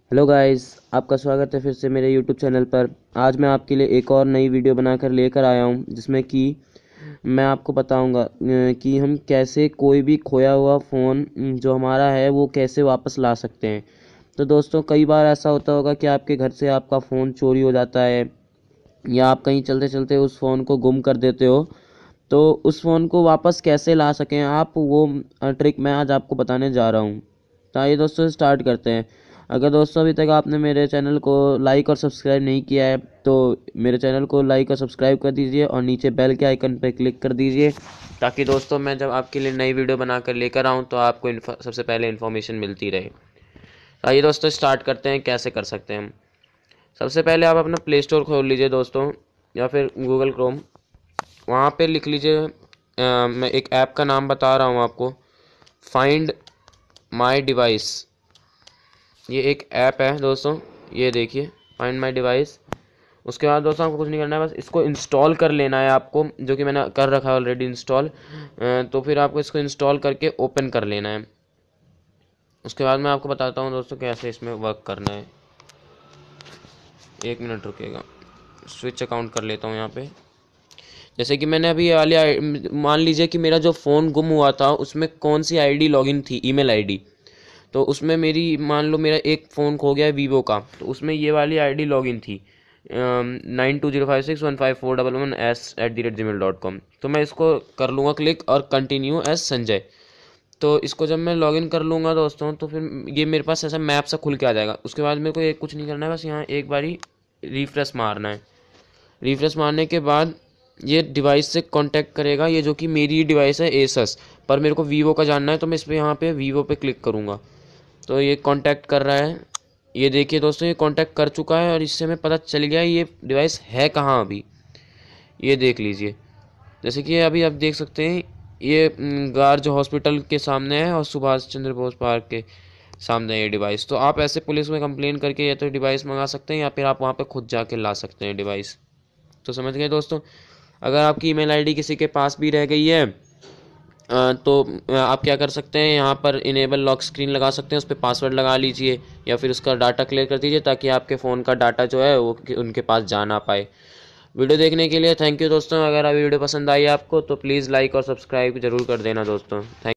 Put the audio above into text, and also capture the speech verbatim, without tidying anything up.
Hello guys, आपका स्वागत है फिर से मेरे यूट्यूब चैनल पर। आज मैं आपके लिए एक और नई वीडियो बनाकर लेकर आया हूं, जिसमें कि मैं आपको बताऊंगा अ, कि हम कैसे कोई भी खोया हुआ फ़ोन जो हमारा है वो कैसे वापस ला सकते हैं। तो दोस्तों, कई बार ऐसा होता होगा कि आपके घर से आपका फ़ोन चोरी हो जाता है या आप कहीं चलते चलते उस फ़ोन को गुम कर देते हो। तो उस फ़ोन को वापस कैसे ला सकें आप, वो ट्रिक मैं आज आपको बताने जा रहा हूँ। तो आइए दोस्तों, स्टार्ट करते हैं। अगर दोस्तों अभी तक आपने मेरे चैनल को लाइक और सब्सक्राइब नहीं किया है तो मेरे चैनल को लाइक और सब्सक्राइब कर दीजिए और नीचे बेल के आइकन पर क्लिक कर दीजिए, ताकि दोस्तों मैं जब आपके लिए नई वीडियो बनाकर लेकर आऊँ तो आपको सबसे पहले इन्फॉर्मेशन मिलती रहे। तो आइए दोस्तों, स्टार्ट करते हैं कैसे कर सकते हैं हम। सबसे पहले आप अपना प्ले स्टोर खोल लीजिए दोस्तों, या फिर गूगल क्रोम। वहाँ पे लिख लीजिए, अ, मैं एक ऐप का नाम बता रहा हूँ आपको, फाइंड माई डिवाइस। ये एक ऐप है दोस्तों, ये देखिए, फाइंड माई डिवाइस। उसके बाद दोस्तों आपको कुछ नहीं करना है, बस इसको इंस्टॉल कर लेना है आपको, जो कि मैंने कर रखा है ऑलरेडी इंस्टॉल। तो फिर आपको इसको इंस्टॉल करके ओपन कर लेना है। उसके बाद मैं आपको बताता हूँ दोस्तों कैसे इसमें वर्क करना है। एक मिनट रुकेगा, स्विच अकाउंट कर लेता हूँ यहाँ पे। जैसे कि मैंने अभी वाली आई- मान लीजिए कि मेरा जो फ़ोन गुम हुआ था उसमें कौन सी आईडी लॉगिन थी, ईमेल आईडी। तो उसमें मेरी, मान लो मेरा एक फ़ोन खो गया वीवो का, तो उसमें ये वाली आईडी लॉगिन थी, nine two zero five six one five four double one S at the rate gmail dot com. तो मैं इसको कर लूँगा क्लिक और कंटिन्यू एज संजय। तो इसको जब मैं लॉगिन कर लूँगा दोस्तों, तो फिर ये मेरे पास ऐसा मैप सा खुल के आ जाएगा। उसके बाद मेरे को एक कुछ नहीं करना है, बस यहाँ एक बारी रिफ्रेश मारना है। रिफ्रेश मारने के बाद ये डिवाइस से कांटेक्ट करेगा, ये जो कि मेरी डिवाइस है एसस, पर मेरे को वीवो का जानना है, तो मैं इस पर यहाँ पे वीवो पे क्लिक करूँगा। तो ये कांटेक्ट कर रहा है। ये देखिए दोस्तों, ये कांटेक्ट कर चुका है और इससे हमें पता चल गया ये डिवाइस है कहाँ अभी। ये देख लीजिए, जैसे कि अभी आप देख सकते हैं, ये न, गार्ज हॉस्पिटल के सामने है और सुभाष चंद्र बोस पार्क के सामने है ये डिवाइस। तो आप ऐसे पुलिस में कंप्लेन करके या तो डिवाइस मंगा सकते हैं, या फिर आप वहाँ पे खुद जाके ला सकते हैं डिवाइस। तो समझ गए दोस्तों। अगर आपकी ईमेल आईडी किसी के पास भी रह गई है, अ, तो अ, आप क्या कर सकते हैं, यहाँ पर इनेबल लॉक स्क्रीन लगा सकते हैं, उस पर पासवर्ड लगा लीजिए या फिर उसका डाटा क्लियर कर दीजिए, ताकि आपके फ़ोन का डाटा जो है वो उनके पास जा ना पाए। वीडियो देखने के लिए थैंक यू दोस्तों। अगर अभी वीडियो पसंद आई आपको तो प्लीज़ लाइक और सब्सक्राइब जरूर कर देना दोस्तों। थैंक